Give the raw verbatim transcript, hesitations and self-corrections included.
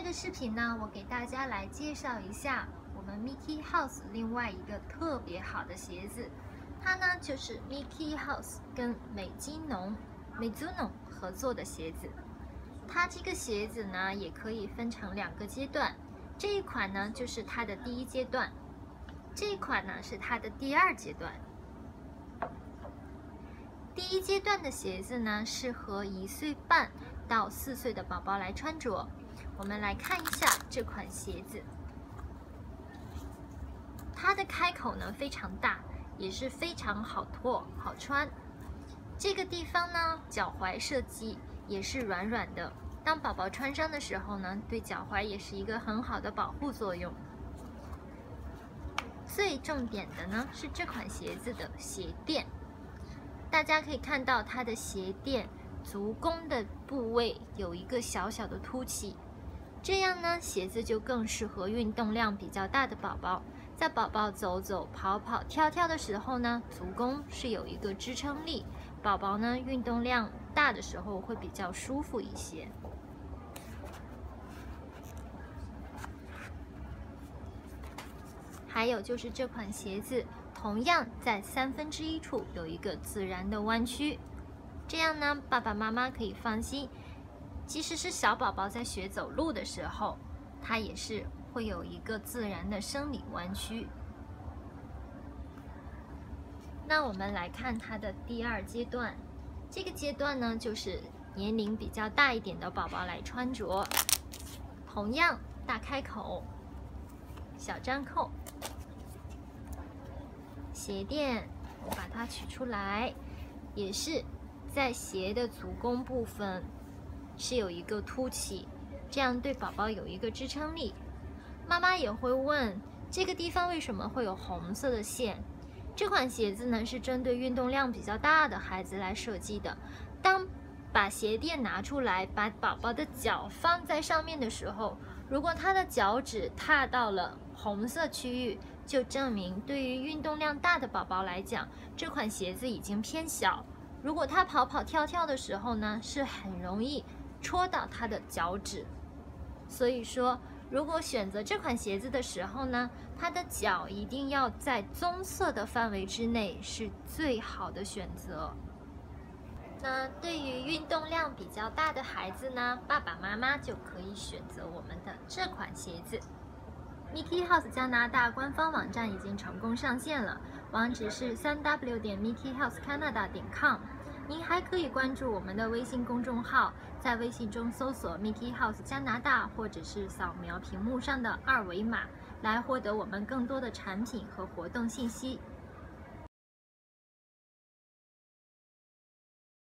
个视频呢，我给大家来介绍一下我们 Miki House 另外一个特别好的鞋子，它呢就是 Miki House 跟美津浓 MIZUNO 合作的鞋子。它这个鞋子呢也可以分成两个阶段，这一款呢就是它的第一阶段，这一款呢是它的第二阶段。第一阶段的鞋子呢适合一岁半到四岁的宝宝来穿着。我们来看一下这款鞋子，它的开口呢非常大，也是非常好脱好穿。这个地方呢，脚踝设计也是软软的，当宝宝穿上的时候呢，对脚踝也是一个很好的保护作用。最重点的呢是这款鞋子的鞋垫，大家可以看到它的鞋垫足弓的部位有一个小小的凸起。这样呢，鞋子就更适合运动量比较大的宝宝，在宝宝走走、跑跑、跳跳的时候呢，足弓是有一个支撑力，宝宝呢运动量大的时候会比较舒服一些。还有就是这款鞋子，同样在三分之一处有一个自然的弯曲，这样呢，爸爸妈妈可以放心。即使是小宝宝在学走路的时候，它也是会有一个自然的生理弯曲。那我们来看它的第二阶段，这个阶段呢，就是年龄比较大一点的宝宝来穿着，同样大开口、小粘扣，鞋垫我把它取出来，也是在鞋的足弓部分是有一个凸起，这样对宝宝有一个支撑力。妈妈也会问，这个地方为什么会有红色的线？这款鞋子呢是针对运动量比较大的孩子来设计的。当把鞋垫拿出来，把宝宝的脚放在上面的时候，如果他的脚趾踏到了红色区域，就证明对于运动量大的宝宝来讲，这款鞋子已经偏小。如果他跑跑跳跳的时候呢，是很容易戳到他的脚趾，所以说，如果选择这款鞋子的时候呢，他的脚一定要在棕色的范围之内，是最好的选择。那对于运动量比较大的孩子呢，爸爸妈妈就可以选择我们的这款鞋子。Miki House 加拿大官方网站已经成功上线了，网址是 三 w 点 miki house canada 点 com。您还可以关注我们的微信公众号，在微信中搜索 Miki House 加拿大，或者是扫描屏幕上的二维码，来获得我们更多的产品和活动信息。